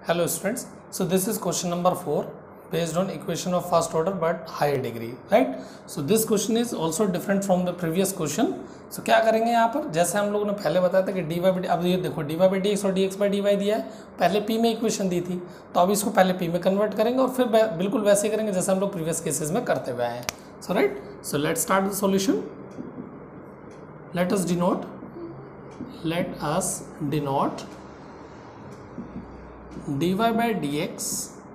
Hello students, so this is question number 4 based on equation of first order but higher degree, right? So this question is also different from the previous question. So क्या करेंगे यहाँ पर, जैसे हम लोगों ने पहले बताया था कि dy by अब ये देखो dy by dx और dx by dy दिया है, पहले p में इक्वेशन दी थी, तो अब इसको पहले p में कन्वर्ट करेंगे और फिर बिल्कुल वैसे करेंगे जैसे हम लोग प्रीवियस केसेस में करते हुए आए हैं. So right, so let start the solution. let us denote dy by dx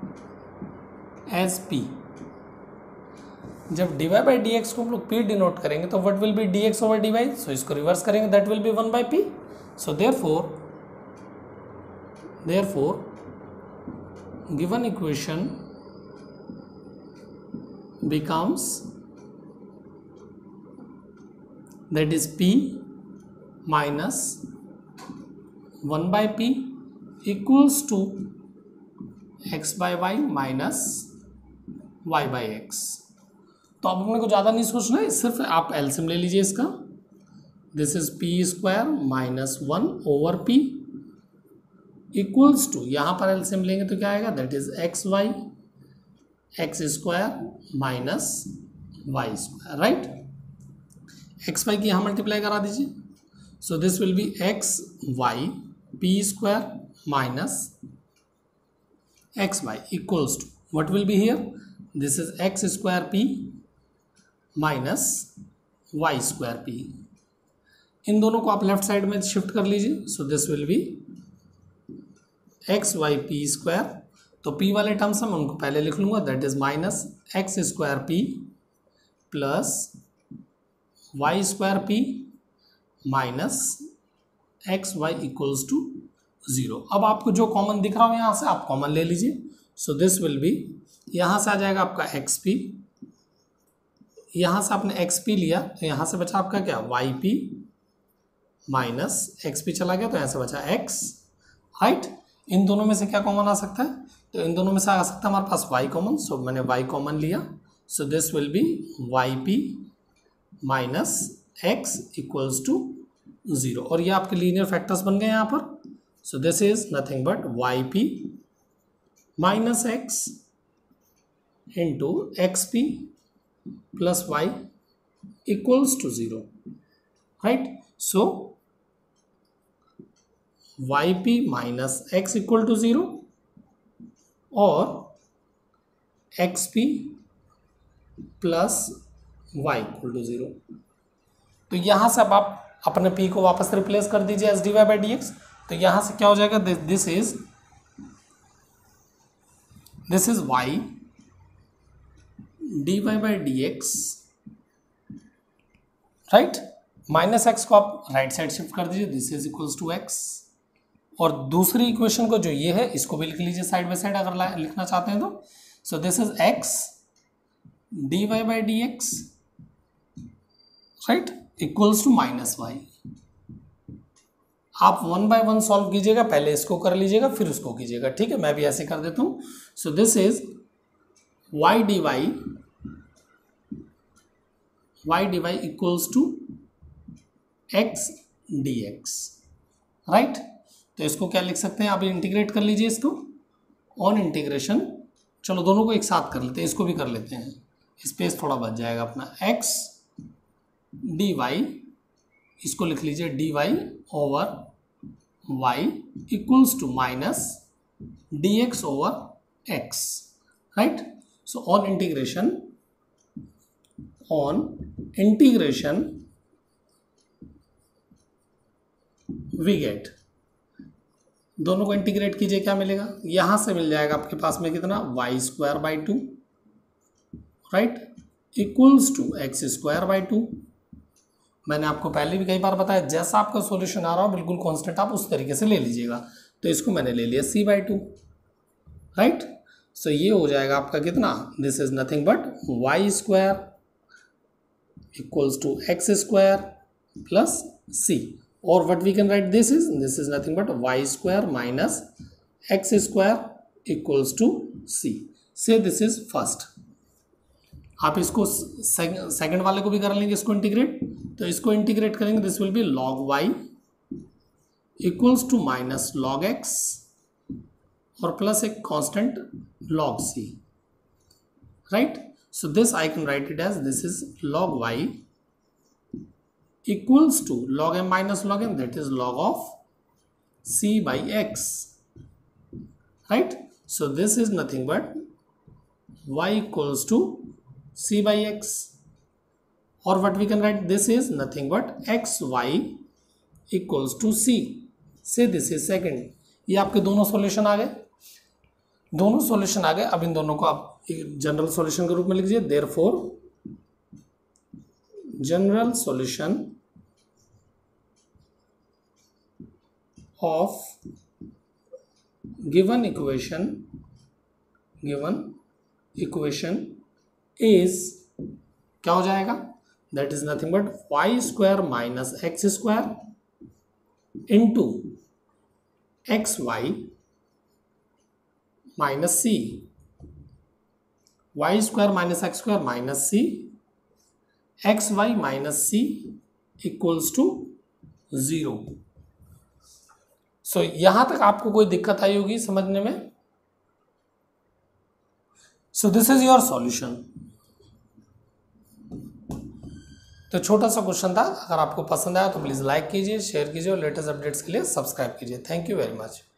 as p. जब dy by dx को हम लोग p डिनोट करेंगे तो what will be dx over dy, so इसको रिवर्स करेंगे, that will be 1 by p. so therefore given equation becomes, that is p minus 1 by p equals to x by y minus y by x. तो अब अपने को ज़्यादा नहीं सोचना है, सिर्फ आप एलसीएम ले लीजिए इसका. This is p square minus 1 over p equals to, यहाँ पर एलसीएम लेंगे तो क्या आएगा, that is x y x square minus y square, right. X y की यहाँ मल्टीप्लाई करा दीजिए. So this will be x y p square minus xy equals to, what will be here, this is x square p minus y square p. इन दोनों को आप left side में shift कर लीजिए. So this will be x y p square, तो p वाले terms हम उनको पहले लिख लूंगा, that is minus x square p plus y square p minus x y equals to 0. अब आपको जो कॉमन दिख रहा हो यहाँ से आप कॉमन ले लीजिए. सो दिस विल बी, यहाँ से आ जाएगा आपका एक्स पी, यहाँ से आपने एक्स पी लिया तो यहाँ से बचा आपका क्या, y p minus x p चला गया तो यहाँ से बचा एक्स, राइट. इन दोनों में से क्या कॉमन आ सकता है, तो इन दोनों में से आ सकता है हमारे पास वाई कॉमन. सो मैंने वाई कॉमन लिया. So this will be y p minus x equals to 0. और ये आपके लीनियर फैक्टर्स बन गए यहाँ पर. So this is nothing but yp minus x into xp plus y equals to 0, right. So yp minus x equal to 0 और xp plus y equal to 0. तो यहाँ से अब आप अपने p को वापस रिप्लेस कर दीजिए as dy by dx. तो यहां से क्या हो जाएगा, this is y dy by d x, right. Minus x को आप राइट साइड शिफ्ट कर दीजिए, this is equals to x. और दूसरी इक्वेशन को जो ये है इसको भी लिख लीजिए साइड बाय साइड अगर लिखना चाहते हैं तो. So this is x dy by d x, right, equals to minus y. आप 1 बाय 1 सॉल्व कीजिएगा, पहले इसको कर लीजिएगा फिर उसको कीजिएगा, ठीक है. मैं भी ऐसे कर देता हूं. So this is y d y equals to x d x, right. तो इसको क्या लिख सकते हैं, आप इंटीग्रेट कर लीजिए इसको. ऑन इंटीग्रेशन, चलो दोनों को एक साथ कर लेते हैं, इसको भी कर लेते हैं, स्पेस थोड़ा बच जाएगा अपना. एक्स डी वाई, इसको लिख लीजिए d y over y equals to minus dx over x, right. So on integration we get, दोनों को इंटीग्रेट कीजिए, क्या मिलेगा, यहां से मिल जाएगा आपके पास में कितना, y square by 2, right, equals to x square by 2. मैंने आपको पहले भी कई बार बताया, जैसा आपका सॉल्यूशन आ रहा हो बिल्कुल कांस्टेंट आप उस तरीके से ले लीजिएगा. तो इसको मैंने ले लिया c बाई 2, राइट. सो ये हो जाएगा आपका कितना, this is nothing but y square equals to x square plus c. और what we can write, this is nothing but y square minus x square equals to c. से this is first. आप इसको second वाले को भी कर लेंगे इसको इंटीग्रेट. तो इसको इंटीग्रेट करेंगे, this will be log y equals to minus log x और प्लस एक constant log c, right? So this I can write it as this is log y equals to log m minus log n, that is log of c by x, right? So this is nothing but y equals to c by x, or what we can write, this is nothing but xy equals to c. Say this is second. ये आपके दोनों solution आ गए, दोनों solution आ गए. अब इन दोनों को आप जनरल सॉल्यूशन के रूप में लिख लीजिए. Therefore general solution of given equation is क्या हो जाएगा, that is nothing but y square minus x square into x y minus c, y square minus x square minus c, x y minus c equals to 0. So यहां तक आपको कोई दिक्कत आई होगी समझने में. So this is your solution. तो छोटा सा क्वेश्चन था. अगर आपको पसंद आया तो प्लीज लाइक कीजिए, शेयर कीजिए और लेटेस्ट अपडेट्स के लिए सब्सक्राइब कीजिए. Thank you very much.